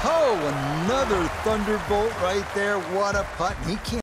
Oh, another thunderbolt right there. What a putt. He can't